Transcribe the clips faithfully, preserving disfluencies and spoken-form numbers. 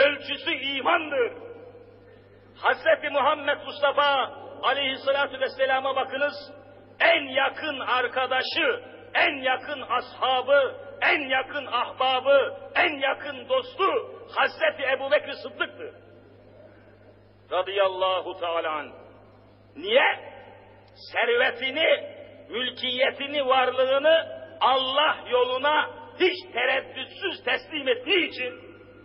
ölçüsü imandır. Hazreti Muhammed Mustafa aleyhissalatu vesselama bakınız, en yakın arkadaşı, en yakın ashabı, en yakın ahbabı, en yakın dostu Hazreti Ebubekir Sıddık'tır. Radıyallahu teala anh. Niye? Servetini, mülkiyetini, varlığını Allah yoluna hiç tereddütsüz teslim ettiği için,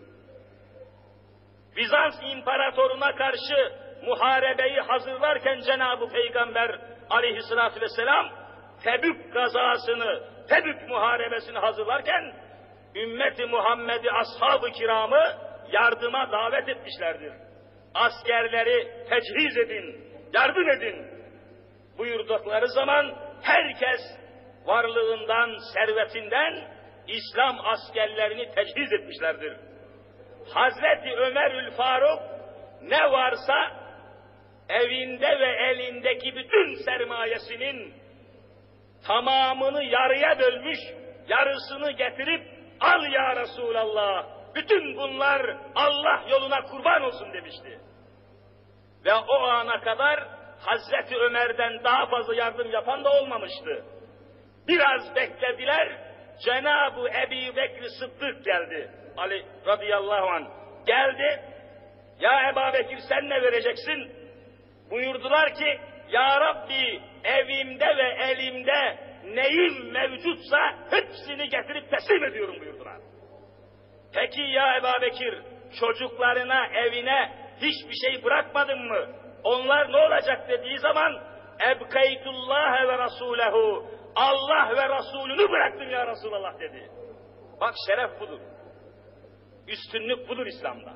Bizans imparatoruna karşı muharebeyi hazırlarken Cenab-ı Peygamber aleyhissalatü vesselam Tebük gazasını, Tebük muharebesini hazırlarken ümmeti Muhammed'i, ashab-ı kiramı yardıma davet etmişlerdir. Askerleri tecihiz edin, yardım edin buyurdukları zaman herkes varlığından, servetinden İslam askerlerini tecihiz etmişlerdir. Hazreti Ömerül Faruk ne varsa evinde ve elindeki bütün sermayesinin tamamını yarıya bölmüş, yarısını getirip al ya Resulallah, bütün bunlar Allah yoluna kurban olsun demişti. Ve o ana kadar Hazreti Ömer'den daha fazla yardım yapan da olmamıştı. Biraz beklediler, Cenab-ı Ebu Bekir Sıddık geldi. Ali radıyallahu anh geldi. Ya Ebu Bekir sen ne vereceksin? Buyurdular ki, Ya Rabbi evimde ve elimde neyim mevcutsa hepsini getirip teslim ediyorum buyurdular. Peki ya Ebu Bekir, çocuklarına, evine hiçbir şey bırakmadın mı? Onlar ne olacak dediği zaman, Ebkeytullah ve Resulehu, Allah ve Resulünü bıraktım ya Resulallah dedi. Bak şeref budur. Üstünlük budur İslam'da.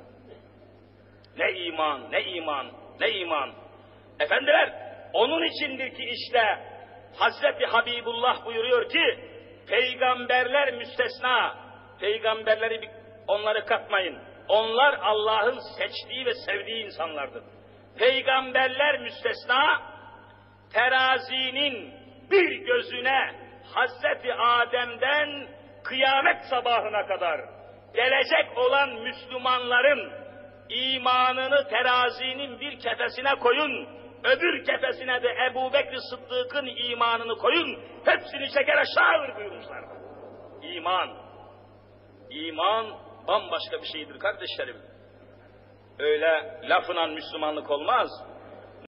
Ne iman, ne iman, ne iman. Efendiler, onun içindir ki işte Hazreti Habibullah buyuruyor ki, peygamberler müstesna, peygamberleri onları katmayın. Onlar Allah'ın seçtiği ve sevdiği insanlardır. Peygamberler müstesna, terazinin bir gözüne Hazreti Adem'den kıyamet sabahına kadar gelecek olan Müslümanların imanını terazinin bir kefesine koyun, öbür kefesine de Ebu Bekir Sıddık'ın imanını koyun, hepsini çeker aşağı alır buyurmuşlar. İman, iman bambaşka bir şeydir kardeşlerim. Öyle lafınan Müslümanlık olmaz.